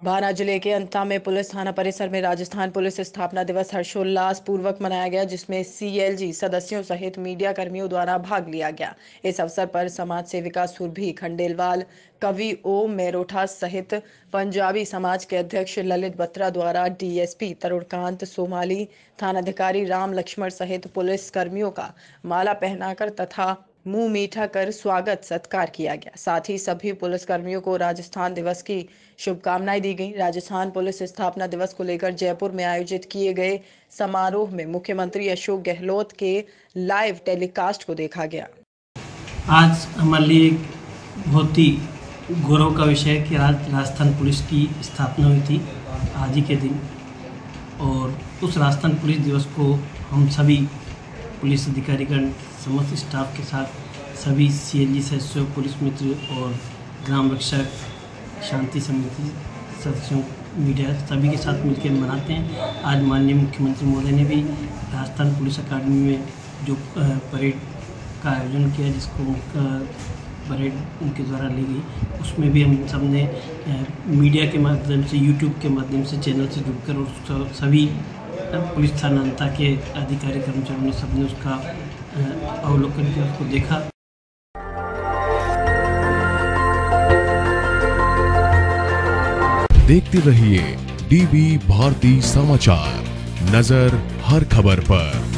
बारां जिले के अंता में पुलिस थाना परिसर में राजस्थान पुलिस स्थापना दिवस हर्षोल्लास पूर्वक मनाया गया, जिसमें सीएलजी सदस्यों सहित मीडिया कर्मियों द्वारा भाग लिया गया। इस अवसर पर समाज सेविका सुरभि खंडेलवाल, कवि ओम मेरोठा सहित पंजाबी समाज के अध्यक्ष ललित बत्रा द्वारा डीएसपी तरुणकांत सोमाली, थानाधिकारी राम लक्ष्मण सहित पुलिस कर्मियों का माला पहनाकर तथा मुंह मीठा कर स्वागत सत्कार किया गया। साथ ही सभी पुलिस कर्मियों को राजस्थान दिवस की शुभकामनाएं दी गई। राजस्थान पुलिस स्थापना दिवस को लेकर जयपुर में आयोजित किए गए समारोह में मुख्यमंत्री अशोक गहलोत के लाइव टेलीकास्ट को देखा गया। आज हमारे लिए एक बहुत ही गौरव का विषय है कि आज राजस्थान पुलिस की स्थापना हुई थी आज ही के दिन, और उस राजस्थान पुलिस दिवस को हम सभी पुलिस अधिकारीगण समस्त स्टाफ के साथ सभी सीएलजी सदस्यों, पुलिस मित्र और ग्राम रक्षक, शांति समिति सदस्यों, मीडिया सभी के साथ मिलकर मनाते हैं। आज माननीय मुख्यमंत्री महोदय ने भी राजस्थान पुलिस अकादमी में जो परेड का आयोजन किया, जिसको परेड उनके द्वारा ली गई, उसमें भी हम सब ने मीडिया के माध्यम से, यूट्यूब के माध्यम से चैनल से जुड़कर और सभी पुलिस थाना अंता के अधिकारी कर्मचारियों ने सबने उसका अवलोकन किया, उसको देखा। देखते रहिए डीवी भारती समाचार, नजर हर खबर पर।